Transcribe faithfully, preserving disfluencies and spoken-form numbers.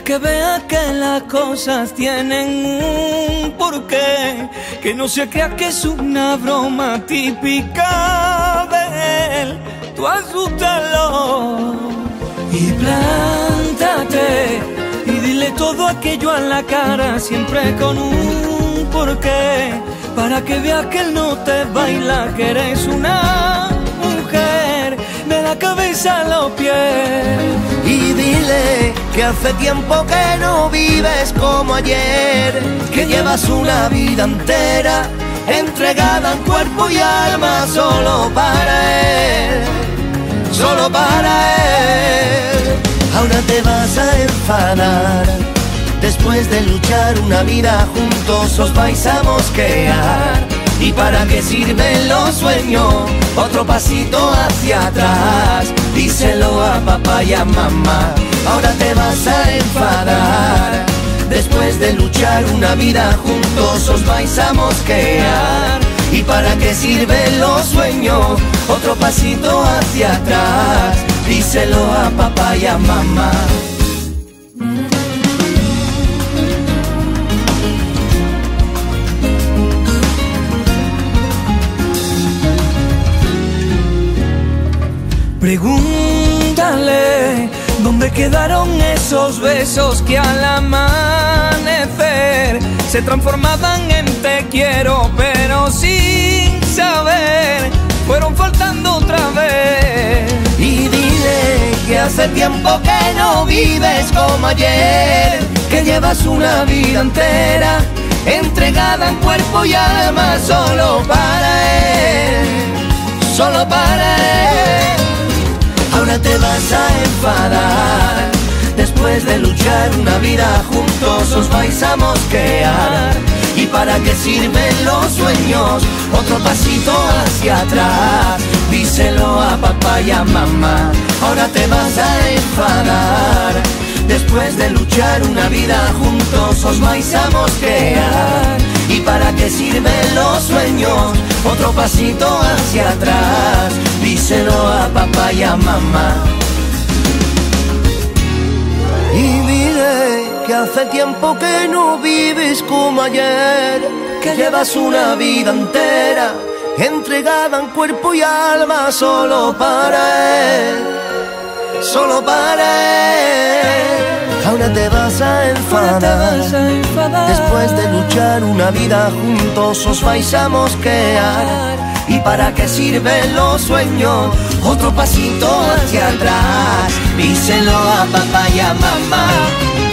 que vea que las cosas tienen un porqué, que no se crea que es una broma típica de él. Tú asústalo y plántate y dile todo aquello a la cara, siempre con un porqué, para que vea que él no te baila, que eres una mujer de la cabeza a los pies. Y dile que hace tiempo que no vives como ayer, que llevas una vida entera entregada en cuerpo y alma solo para él, solo para él. Ahora te vas a enfadar, después de luchar una vida juntos os vais a mosquear. ¿Y para qué sirven los sueños? Otro pasito hacia atrás, díselo a papá y a mamá. Ahora te vas a enfadar, después de luchar una vida juntos os vais a mosquear. ¿Y para qué sirven los sueños? Otro pasito hacia atrás, díselo a papá y a mamá. Pregúntale dónde quedaron esos besos que al amanecer se transformaban en te quiero, pero sin saber fueron faltando otra vez. Y dile que hace tiempo que no vives como ayer, que llevas una vida entera entregada en cuerpo y alma solo para él, solo para él. Ahora te vas a enfadar, después de luchar una vida juntos os vais a mosquear. ¿Y para qué sirven los sueños? Otro pasito hacia atrás, díselo a papá y a mamá. Ahora te vas a enfadar, después de luchar una vida juntos os vais a mosquear. ¿Y para qué sirven los sueños? Otro pasito hacia atrás, díselo a papá y a mamá. Y dile que hace tiempo que no vives como ayer, que llevas una vida entera entregada en cuerpo y alma solo para él, solo para él. Ahora te vas a enfadar, después de luchar una vida juntos os vais a mosquear. ¿Y para qué sirven los sueños? Otro pasito hacia atrás, díselo a papá y a mamá.